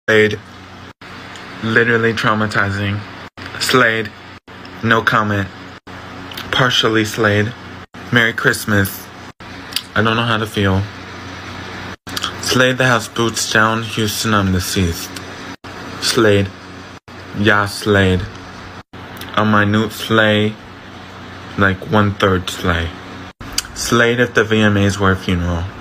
Slade, literally traumatizing. Slade, no comment. Partially Slade. Merry Christmas. I don't know how to feel. Slade, the house boots down. Houston, I'm deceased. Slade. Yeah, Slade. A minute slay. Like 1/3 slay. Slade if the VMAs were a funeral.